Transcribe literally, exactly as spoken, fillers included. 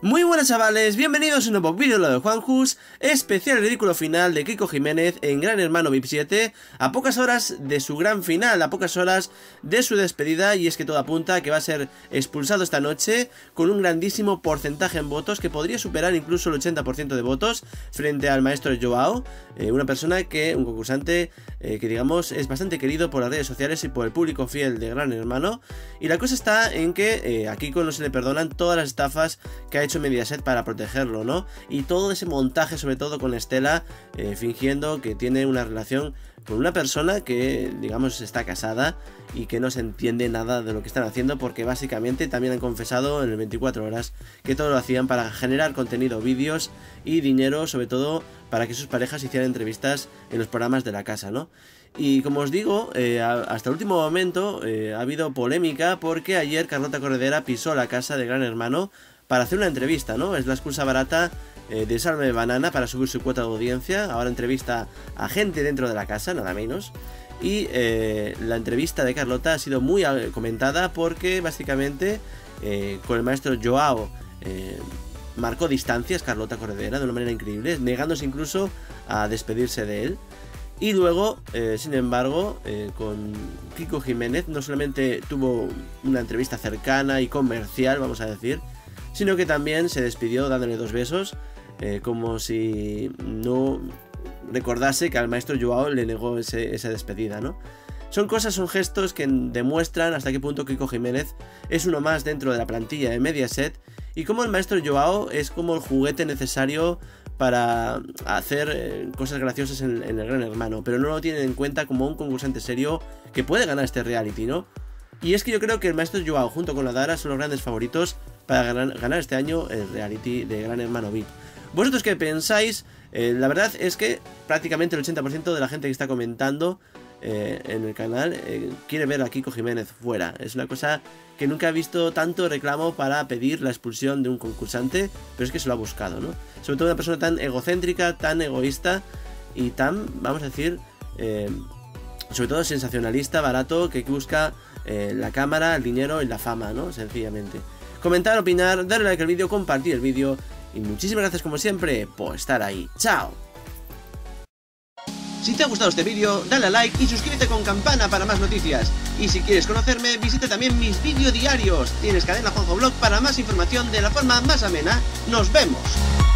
Muy buenas chavales, bienvenidos a un nuevo vídeo de Juanjus, especial ridículo final de Kiko Jiménez en Gran Hermano V I P siete, a pocas horas de su gran final, a pocas horas de su despedida, y es que todo apunta a que va a ser expulsado esta noche con un grandísimo porcentaje en votos que podría superar incluso el ochenta por ciento de votos frente al maestro Joao, eh, una persona que, un concursante eh, que digamos es bastante querido por las redes sociales y por el público fiel de Gran Hermano, y la cosa está en que eh, a Kiko no se le perdonan todas las estafas que ha hecho Mediaset para protegerlo, ¿no? Y todo ese montaje, sobre todo con Estela, eh, fingiendo que tiene una relación con una persona que, digamos, está casada y que no se entiende nada de lo que están haciendo, porque básicamente también han confesado en el veinticuatro horas que todo lo hacían para generar contenido, vídeos y dinero, sobre todo para que sus parejas hicieran entrevistas en los programas de la casa, ¿no? Y como os digo, eh, hasta el último momento eh, ha habido polémica porque ayer Carlota Corredera pisó la casa de Gran Hermano para hacer una entrevista, ¿no? Es la excusa barata eh, de Salme Banana para subir su cuota de audiencia. Ahora entrevista a gente dentro de la casa, nada menos. Y eh, la entrevista de Carlota ha sido muy comentada porque básicamente eh, con el maestro Joao eh, marcó distancias Carlota Corredera de una manera increíble, negándose incluso a despedirse de él. Y luego, eh, sin embargo, eh, con Kiko Jiménez no solamente tuvo una entrevista cercana y comercial, vamos a decir, sino que también se despidió dándole dos besos, eh, como si no recordase que al maestro Joao le negó ese, esa despedida, ¿no? Son cosas, son gestos que demuestran hasta qué punto Kiko Jiménez es uno más dentro de la plantilla de Mediaset, y como el maestro Joao es como el juguete necesario para hacer eh, cosas graciosas en, en el Gran Hermano, pero no lo tienen en cuenta como un concursante serio que puede ganar este reality, ¿no? Y es que yo creo que el maestro Joao junto con la Dara son los grandes favoritos para ganar, ganar este año el reality de Gran Hermano V I P. ¿Vosotros qué pensáis? Eh, la verdad es que prácticamente el ochenta por ciento de la gente que está comentando eh, en el canal eh, quiere ver a Kiko Jiménez fuera. Es una cosa que nunca he visto tanto reclamo para pedir la expulsión de un concursante, pero es que se lo ha buscado, ¿no? Sobre todo una persona tan egocéntrica, tan egoísta y tan, vamos a decir, eh, sobre todo sensacionalista, barato, que busca eh, la cámara, el dinero y la fama, ¿no? Sencillamente. Comentar, opinar, darle like al vídeo, compartir el vídeo y muchísimas gracias como siempre por estar ahí. ¡Chao! Si te ha gustado este vídeo, dale a like y suscríbete con campana para más noticias. Y si quieres conocerme, visita también mis vídeos diarios. Tienes Cadena Juanjo Blog para más información de la forma más amena. ¡Nos vemos!